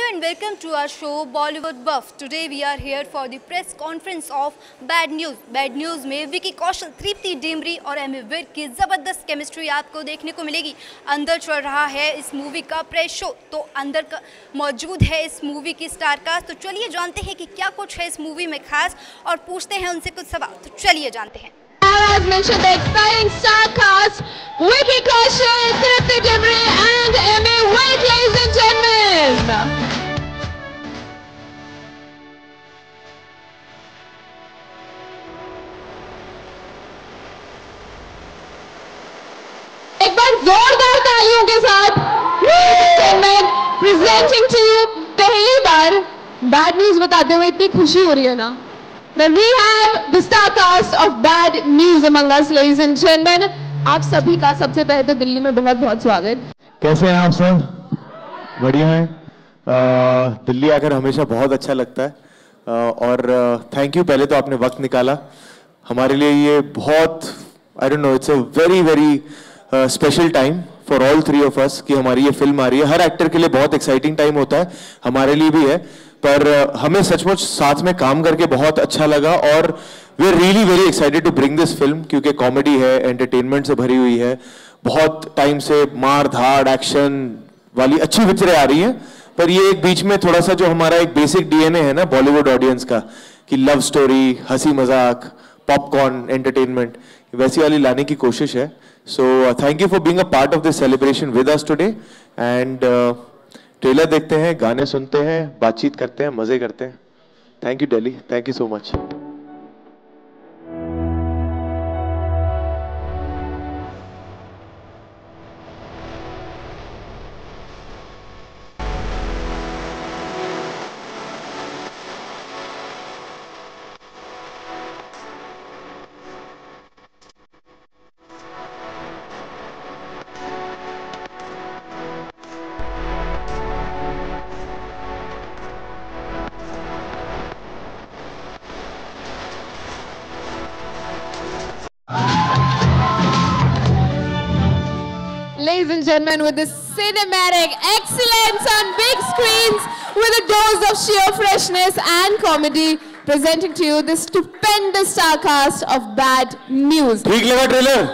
and welcome to our show Bollywood Buff. Today we are here for the press conference of Bad News. Bad News में विकी कौशल, तृप्ति डिमरी और एमी विर्क की ज़बरदस्त chemistry आपको देखने को मिलेगी। अंदर चल रहा है इस मूवी का प्रेस शो, तो अंदर मौजूद है इस मूवी की स्टार कास्ट। तो चलिए जानते हैं कि क्या कुछ है इस मूवी में खास और पूछते हैं उनसे कुछ सवाल। तो चलिए जानते हैं। As mentioned, the exciting star cast, Vicky Kaushal, Tripti Dimri and Emmy Wick, ladies and gentlemen. एक बार जोरदार तालियों के साथ presenting to you पहली बार बैड न्यूज बताते हुए इतनी खुशी हो रही है ना। Then we have the star cast of Bad News among us, ladies and gentlemen. आप सभी का सबसे पहले तो दिल्ली में बहुत बहुत स्वागत। कैसे हैं आप सब? बढ़िया हैं। दिल्ली आकर हमेशा बहुत अच्छा लगता है और थैंक यू, पहले तो आपने वक्त निकाला हमारे लिए। ये बहुत I don't know, it's a very very special time for all three of us कि हमारी ये फिल्म आ रही है। हर एक्टर के लिए बहुत एक्साइटिंग टाइम होता है, हमारे लिए भी है, पर हमें सचमुच साथ में काम करके बहुत अच्छा लगा और we are really very excited to bring this film, क्योंकि कॉमेडी है, एंटरटेनमेंट से भरी हुई है। बहुत टाइम से मार धाड़ एक्शन वाली अच्छी पिक्चरें आ रही हैं, पर ये एक बीच में थोड़ा सा जो हमारा एक बेसिक डीएनए है ना बॉलीवुड ऑडियंस का, कि लव स्टोरी, हंसी मजाक, पॉपकॉर्न एंटरटेनमेंट, वैसी वाली लाने की कोशिश है। So thank you for being a part of this celebration with us today. And trailer देखते हैं, गाने सुनते हैं, बातचीत करते हैं, मजे करते हैं। Thank you Delhi, thank you so much. Ladies and gentlemen, with this cinematic excellence on big screens, with a dose of sheer freshness and comedy, presenting to you the stupendous star cast of Bad News. ठीक लगा trailer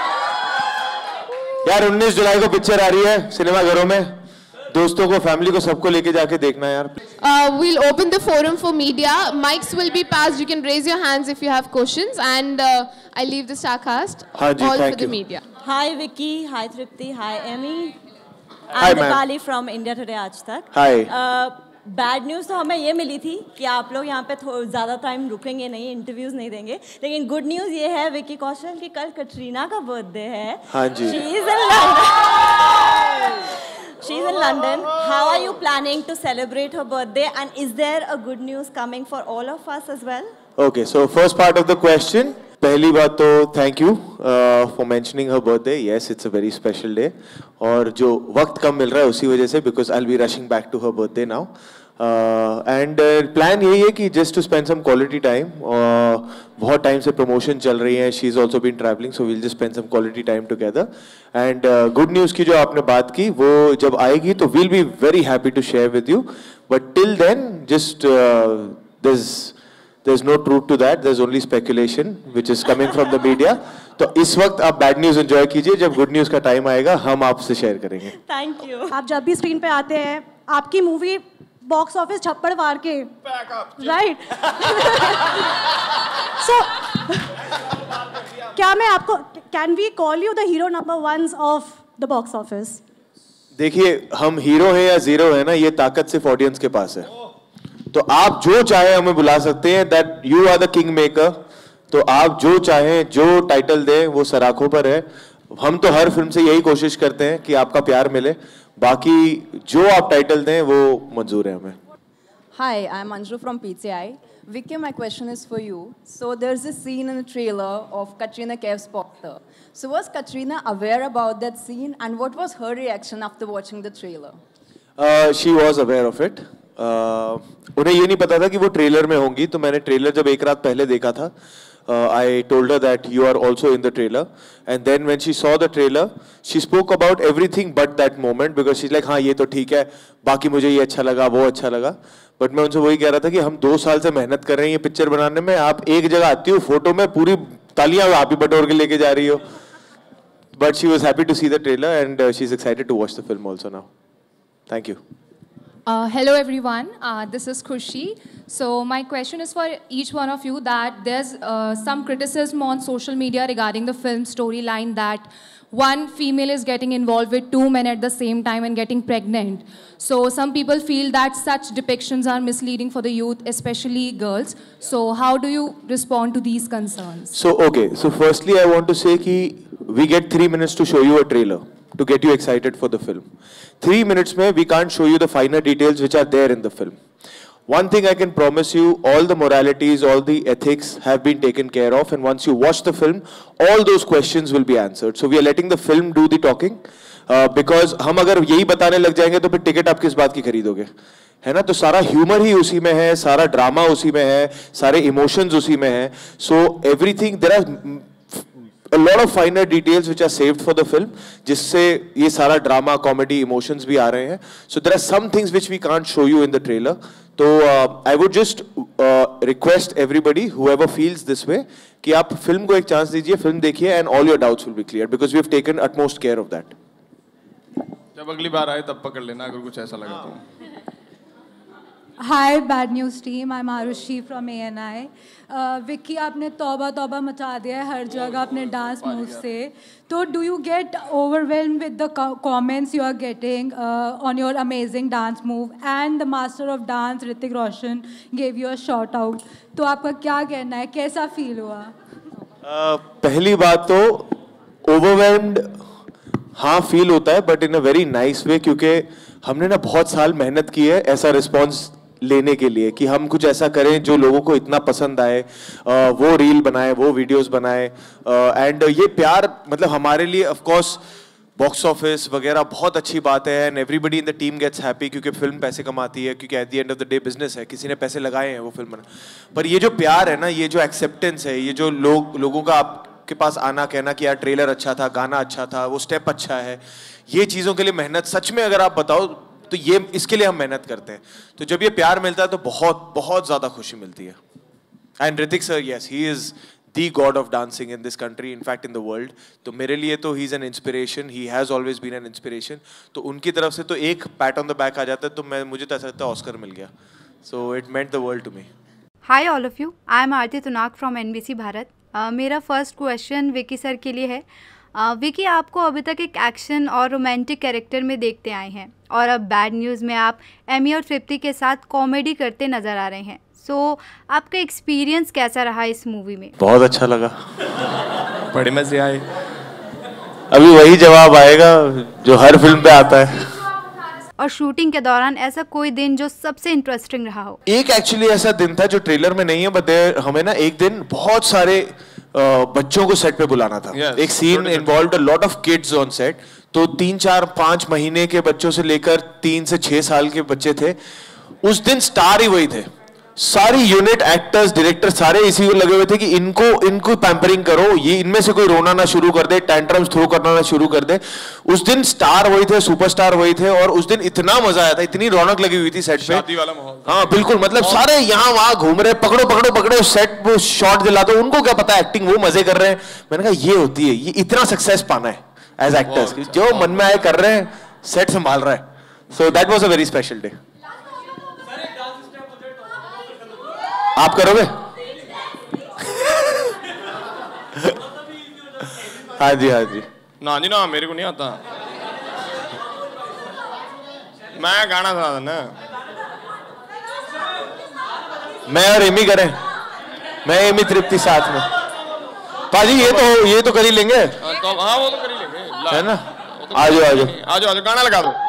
यार? 19 जुलाई को picture आ रही है cinema घरों में। दोस्तों को, फैमिली को, सबको लेके जाके देखना यार। We'll open the forum for media. Mics will be passed. You can raise your hands if you have questions, and I leave the star cast all for the media. Hi Vicky, hi Tripti, hi Emmy. Hi I'm ma'am. Dipali from India Today आज तक। Hi. Bad news तो हमें ये मिली थी कि आप लोग यहाँ पे ज़्यादा टाइम रुकेंगे नहीं, इंटरव्यूज़ नहीं देंगे, लेकिन गुड न्यूज़ ये है विकी कौशल कि कल कटरीना का बर्थडे है। हाँ जी। She's in London. How are you planning to celebrate her birthday? And is there a good news coming for all of us as well? Okay, so first part of the question. पहली बात तो thank you for mentioning her birthday. Yes, it's a very special day और जो वक्त कम मिल रहा है उसी वजह से, because I will be rushing back to her birthday now. And plan यही है कि just to spend some quality time. बहुत टाइम से प्रमोशन चल रही है, she is also been travelling, so will just spend some quality time together. And good news की जो आपने बात की वो जब आएगी तो will be very happy to share with you, but till then just there's no truth to that, there's only speculation which is coming from the media. तो इस वक्त आप बैड न्यूज़ एंजॉय कीजिए, जब गुड न्यूज़ का time आएगा हम आपसे शेयर करेंगे। Thank you. आप जब भी स्क्रीन पे आते हैं, आपकी मूवी बॉक्स ऑफिस छप्पड़ मार के, राइट? सो क्या मैं आपको, can we call you the hero number 1 of the box office? देखिए, हम हीरो हैं या जीरो है ना, ये ताकत सिर्फ ऑडियंस के पास है। तो आप जो चाहे हमें बुला सकते हैं, that you are the king maker. तो आप जो चाहें, जो टाइटल दें, वो सराखों पर है। हम तो हर फिल्म से यही कोशिश करते हैं कि आपका प्यार मिले, बाकी जो आप टाइटल दें वो मंजूर है हमें। Hi, I'm Anju from PCI. Vicky, my question is for you. So there's a scene in the trailer of Katrina Kaif's poster. So was Katrina aware about that scene, and what was her reaction after watching the trailer? She was aware of it. उन्हें ये नहीं पता था कि वो trailer में होंगी, तो मैंने ट्रेलर जब एक रात पहले देखा था I told her that you are also in the trailer. And then when she saw the trailer, she spoke about everything but that moment because she's like, हाँ ये तो ठीक है, बाकी मुझे ये अच्छा लगा, वो अच्छा लगा. बट मैं उनसे वही कह रहा था कि हम 2 साल से मेहनत कर रहे हैं ये पिक्चर बनाने में, आप एक जगह आती हो फोटो में पूरी तालियां आप ही बटोर के लेके जा रही हो. But she was happy to see the trailer and she's excited to watch the film also now. Thank you. Hello everyone, this is Khushi. So my question is for each one of you that there's some criticism on social media regarding the film storyline that one female is getting involved with 2 men at the same time and getting pregnant. So some people feel that such depictions are misleading for the youth, especially girls. So how do you respond to these concerns? So okay, so firstly I want to say कि we get 3 minutes to show you a trailer to get you excited for the film. 3 minutes में we can't show you the finer details which are there in the film. One thing I can promise you, all the moralities, all the ethics have been taken care of, and once you watch the film, all those questions will be answered. So we are letting the film do the talking, because हम अगर यही बताने लग जाएंगे तो फिर ticket आप किस बात की खरीदोगे, है ना? तो सारा ह्यूमर ही उसी में है, सारा ड्रामा उसी में है, सारे इमोशंस उसी में है. So everything, there are a lot of finer details which are saved for the film, जिससे ये सारा ड्रामा, कॉमेडी, इमोशंस भी आ रहे हैं. So there are some things which we can't show you in the trailer. तो I would just request everybody, whoever feels this way, कि आप film को एक चांस दीजिए, फिल्म देखिए, and all your doubts will be cleared because we have taken utmost care of that. जब अगली बार आए तब पकड़ लेना अगर कुछ ऐसा लगा तो. Hi, Bad News team. I'm Arushi from ANI. Vicky आपने तौबा तौबा मचा दिया है हर जगह अपने डांस मूव से. तो do you get overwhelmed with the comments you are getting on your amazing dance move, and the master of dance Hrithik Roshan gave you a shout out. तो आपका क्या कहना है, कैसा फील हुआ? पहली बात तो overwhelmed हाँ फील होता है, but in a very nice way, क्योंकि हमने ना बहुत साल मेहनत की है ऐसा रिस्पॉन्स लेने के लिए कि हम कुछ ऐसा करें जो लोगों को इतना पसंद आए, वो रील बनाए, वो वीडियोस बनाए. एंड ये प्यार मतलब हमारे लिए ऑफ कोर्स बॉक्स ऑफिस वगैरह बहुत अच्छी बात है, and everybody in the team gets happy क्योंकि फिल्म पैसे कमाती है, क्योंकि at the end of the day business है, किसी ने पैसे लगाए हैं वो फिल्म बना. पर ये जो प्यार है ना, ये जो एक्सेप्टेंस है, ये जो लोगों का आपके पास आना, कहना कि यार ट्रेलर अच्छा था, गाना अच्छा था, वो स्टेप अच्छा है, ये चीज़ों के लिए मेहनत सच में अगर आप बताओ तो ये इसके लिए हम मेहनत करते हैं. तो जब ये प्यार मिलता है तो बहुत बहुत ज़्यादा खुशी मिलती है. And Hrithik sir, yes, he is the god of dancing in this country, in fact in the world. तो मेरे लिए तो he is an inspiration, he has always been an inspiration. तो उनकी तरफ से तो एक पैट ऑन द बैक आ जाता है तो मुझे तो ऐसा लगता है ऑस्कर मिल गया. So it meant the world to me. Hi all of you, I am Aarti Tunak from NBC Bharat. मेरा फर्स्ट क्वेश्चन विकी सर के लिए है. विकी, आपको अभी तक एक एक्शन और रोमांटिक कैरेक्टर में देखते आए हैं, और अब बैड न्यूज़ में आप एमी और तृप्ति के साथ कॉमेडी करते नज़र आ रहे हैं. सो आपका एक्सपीरियंस कैसा रहा इस मूवी में? बहुत अच्छा लगा, बड़े मजे आए. अभी वही जवाब आएगा जो हर फिल्म पे आता है. और शूटिंग के दौरान ऐसा कोई दिन जो सबसे इंटरेस्टिंग रहा हो? एक एक्चुअली ऐसा दिन था जो ट्रेलर में नहीं है, बट हमें ना एक दिन बहुत सारे बच्चों को सेट पे बुलाना था. एक scene involved a lot of kids on set. तो 3, 4, 5 महीने के बच्चों से लेकर 3 से 6 साल के बच्चे थे. उस दिन स्टार ही वही थे. सारी यूनिट, एक्टर्स, डायरेक्टर सारे इसी को लगे हुए थे कि इनको पैम्परिंग करो, ये इनमें से कोई रोना ना शुरू कर दे, टेंट्रम्स थ्रो करना ना शुरू कर दे. उस दिन स्टार वही थे, सुपरस्टार वही थे, और उस दिन इतना मजा आया था, इतनी रौनक लगी हुई थी सेट पे. शादी वाला माहौल. हाँ बिल्कुल, मतलब सारे यहाँ वहाँ घूम रहे, पकड़ो सेट वो शॉट दिलाते, उनको क्या पता एक्टिंग, वो मजे कर रहे हैं. मैंने कहा ये होती है, ये इतना सक्सेस पाना है एज एक्टर्स, जो मन में आए कर रहे हैं, सेट संभाल रहा है. So that was a very special day. आप करोगे? हाँ जी, हाँ जी. ना जी ना, मेरे को नहीं आता. मैं गाना सुना देना. मैं और एमी करें, मैं एमी तृप्ति साथ में. पाजी ये तो कर ही लेंगे. तो हाँ वो तो कर ही लेंगे, है ना? तो आजो गाना लगा दो.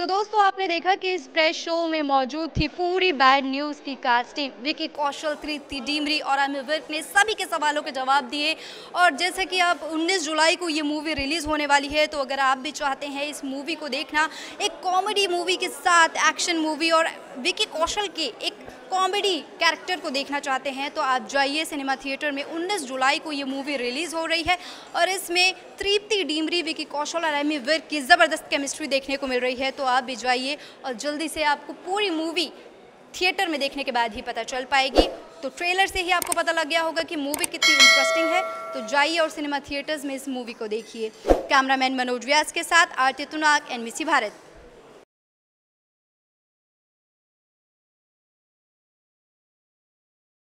तो दोस्तों आपने देखा कि इस प्रेस शो में मौजूद थी पूरी बैड न्यूज़ की कास्टिंग। विकी कौशल, तृप्ति डिमरी और एमी विर्क ने सभी के सवालों के जवाब दिए। और जैसे कि अब 19 जुलाई को ये मूवी रिलीज़ होने वाली है, तो अगर आप भी चाहते हैं इस मूवी को देखना, एक कॉमेडी मूवी के साथ एक्शन मूवी और विकी कौशल के एक कॉमेडी कैरेक्टर को देखना चाहते हैं, तो आप जाइए सिनेमा थिएटर में। 19 जुलाई को ये मूवी रिलीज़ हो रही है और इसमें तृप्ति डिमरी, विकी कौशल और एमी विर्क की ज़बरदस्त केमिस्ट्री देखने को मिल रही है। तो आप भी जाइए और जल्दी से आपको पूरी मूवी थिएटर में देखने के बाद ही पता चल पाएगी। तो ट्रेलर से ही आपको पता लग गया होगा कि मूवी कितनी इंटरेस्टिंग है। तो जाइए और सिनेमा थिएटर्स में इस मूवी को देखिए। कैमरामैन मनोज व्यास के साथ आरती तुनाग, NBC भारत।